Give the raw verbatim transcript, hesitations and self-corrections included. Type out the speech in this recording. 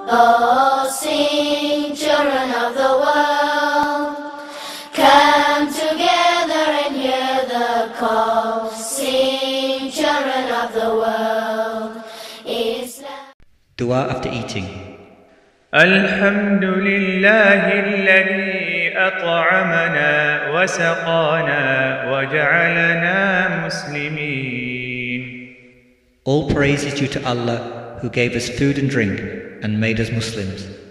Oh, sing, children of the world, come together and hear the call. Sing, children of the world, Islam. Dua after eating. الحمد لله الذي أطعمنا وسقانا وجعلنا مسلمين. All praise is due to Allah who gave us food and drink and made us Muslims.